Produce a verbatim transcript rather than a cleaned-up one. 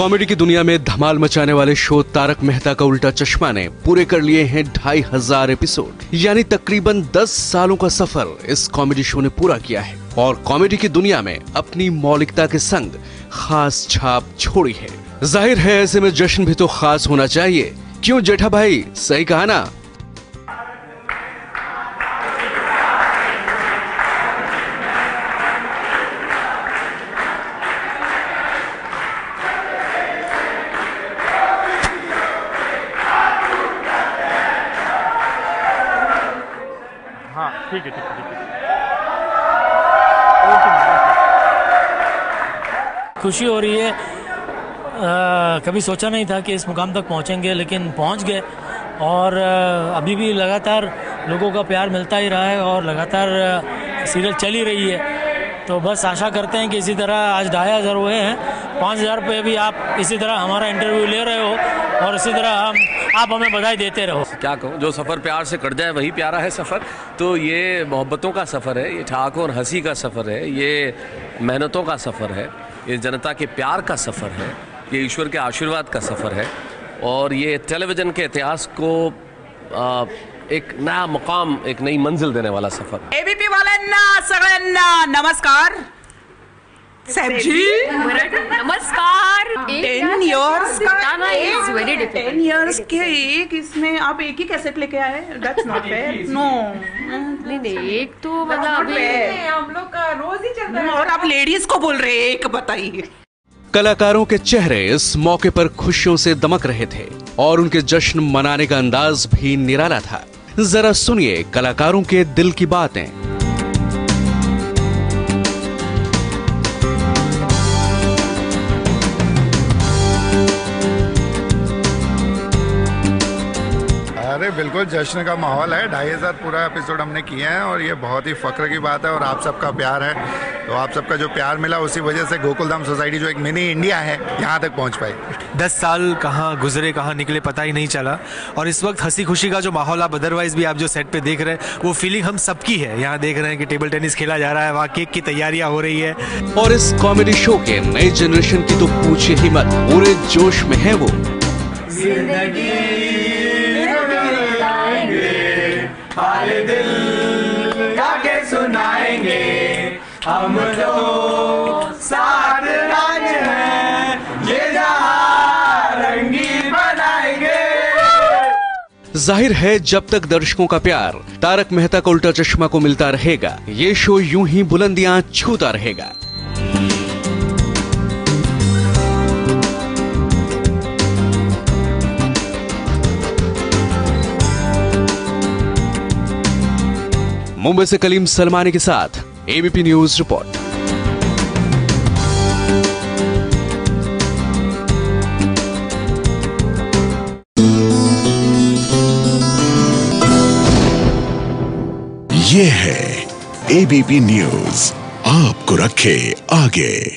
Comedy की दुनिया में धमाल मचाने वाले शो तारक मेहता का उल्टा चश्मा ने पूरे कर लिए हैं ढाई हजार एपिसोड, यानी तकरीबन दस सालों का सफर इस कॉमेडी शो ने पूरा किया है और कॉमेडी की दुनिया में अपनी मौलिकता के संग खास छाप छोड़ी है। जाहिर है ऐसे में जश्न भी तो खास होना चाहिए, क्यों जेठा भाई, सही कहा ना? हाँ ठीक है ठीक है ठीक है। खुशी हो रही है, आ, कभी सोचा नहीं था कि इस मुकाम तक पहुंचेंगे, लेकिन पहुंच गए और आ, अभी भी लगातार लोगों का प्यार मिलता ही रहा है और लगातार सीरियल चल ही रही है। तो बस आशा करते हैं कि इसी तरह आज ढाई हज़ार हुए हैं, पाँच हज़ार पे भी आप इसी तरह हमारा इंटरव्यू ले रहे हो और इसी तरह हम आप हमें बधाई देते रहो। क्या कहूँ, जो सफ़र प्यार से कट जाए वही प्यारा है सफ़र। तो ये मोहब्बतों का सफ़र है, ये ठहाकों और हंसी का सफ़र है, ये मेहनतों का सफ़र है, ये जनता के प्यार का सफ़र है, ये ईश्वर के आशीर्वाद का सफ़र है और ये टेलीविज़न के इतिहास को आ, एक नया मुकाम, एक नई मंजिल देने वाला सफ़र। एबीपी वाल्यांना सगळ्यांना नमस्कार। साहेब जी नमस्कार। टेन इयर्स बताना is very difficult. Ten years के एक इसमें आप एक ही कैसेट लेके आए, दैट्स नॉट फेयर। नो नहीं नहीं, एक तो मतलब अभी हम लोग का रोज ही चलता है और आप लेडीज को बोल रहे हैं एक, बताइए। कलाकारों के चेहरे इस मौके पर खुशियों से दमक रहे थे और उनके जश्न मनाने का अंदाज भी निराला था। जरा सुनिए कलाकारों के दिल की बातें। अरे बिल्कुल जश्न का माहौल है। ढाई हजार पूरा एपिसोड हमने किए हैं और ये बहुत ही फक्र की बात है और आप सबका प्यार है। तो आप सबका जो प्यार मिला उसी वजह से गोकुलधाम सोसाइटी जो एक मिनी इंडिया है यहाँ तक पहुँच पाई। दस साल कहाँ गुजरे कहाँ निकले पता ही नहीं चला और इस वक्त हंसी खुशी का जो माहौल आप अदरवाइज भी आप जो सेट पे देख रहे हैं वो फीलिंग हम सबकी है। यहाँ देख रहे हैं कि टेबल टेनिस खेला जा रहा है, वहाँ केक की तैयारियाँ हो रही है और इस कॉमेडी शो के नई जनरेशन की तो पूछे ही मत, पूरे जोश में है वो। हाल दिल गाके सुनाएंगे, हम तो साथ राज हैं, ये जहां रंगीन बनाएंगे। जाहिर है जब तक दर्शकों का प्यार तारक मेहता का उल्टा चश्मा को मिलता रहेगा, ये शो यूं ही बुलंदियां छूता रहेगा। मुंबई से कलीम सलमानी के साथ एबीपी न्यूज रिपोर्ट। ये है एबीपी न्यूज, आपको रखे आगे।